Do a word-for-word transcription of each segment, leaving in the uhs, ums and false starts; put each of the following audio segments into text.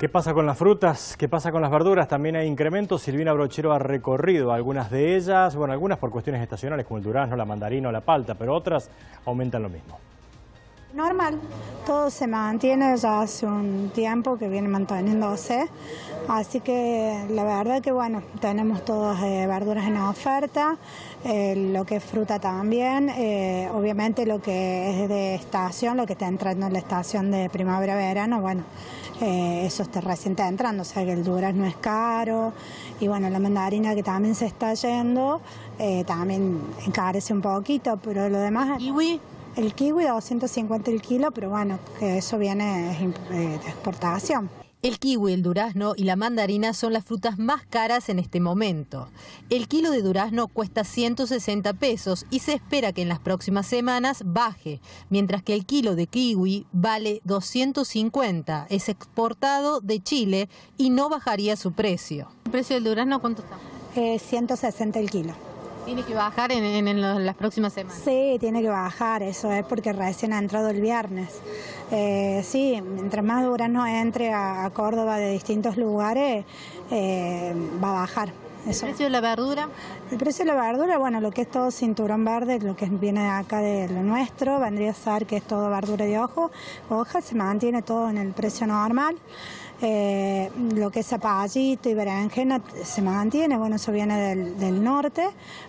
¿Qué pasa con las frutas? ¿Qué pasa con las verduras? También hay incrementos. Silvina Brochero ha recorrido algunas de ellas, bueno, algunas por cuestiones estacionales como el durazno, la mandarina o la palta, pero otras aumentan lo mismo. Normal, todo se mantiene ya hace un tiempo que viene manteniéndose, así que la verdad que bueno, tenemos todas eh, verduras en oferta, eh, lo que es fruta también, eh, obviamente lo que es de estación, lo que está entrando en la estación de primavera-verano, bueno, eh, eso está recién está entrando, o sea que el durazno es caro y bueno, la mandarina que también se está yendo, eh, también encarece un poquito, pero lo demás... ¿Kiwi? El kiwi doscientos cincuenta el kilo, pero bueno, que eso viene de exportación. El kiwi, el durazno y la mandarina son las frutas más caras en este momento. El kilo de durazno cuesta ciento sesenta pesos y se espera que en las próximas semanas baje, mientras que el kilo de kiwi vale doscientos cincuenta. Es exportado de Chile y no bajaría su precio. ¿El precio del durazno cuánto está? Eh, ciento sesenta el kilo. ¿Tiene que bajar en, en, en las próximas semanas? Sí, tiene que bajar, eso es porque recién ha entrado el viernes. Eh, sí, mientras más durazno entre a, a Córdoba de distintos lugares, eh, va a bajar. Eso. ¿El precio de la verdura? El precio de la verdura, bueno, lo que es todo cinturón verde, lo que viene de acá de lo nuestro, vendría a ser que es todo verdura de ojo, hoja, se mantiene todo en el precio normal. Eh, lo que es zapallito y berenjena se mantiene, bueno, eso viene del, del norte,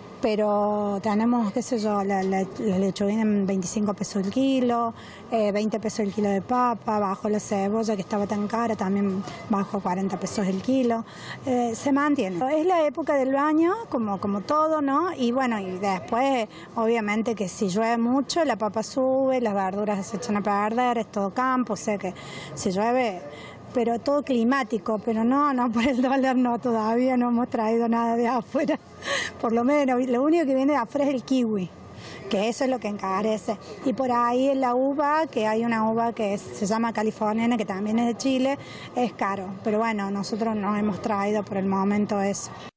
pero tenemos, qué sé yo, la, la, la lechuga en veinticinco pesos el kilo, eh, veinte pesos el kilo de papa, bajo la cebolla que estaba tan cara, también bajo cuarenta pesos el kilo, eh, se mantiene. Es la época del año, como, como todo, ¿no? Y bueno, y después, obviamente que si llueve mucho, la papa sube, las verduras se echan a perder, es todo campo, o sea que si llueve... pero todo climático, pero no, no por el dólar no, todavía no hemos traído nada de afuera, por lo menos, lo único que viene de afuera es el kiwi, que eso es lo que encarece, y por ahí en la uva, que hay una uva que es, se llama californiana, que también es de Chile, es caro, pero bueno, nosotros no hemos traído por el momento eso.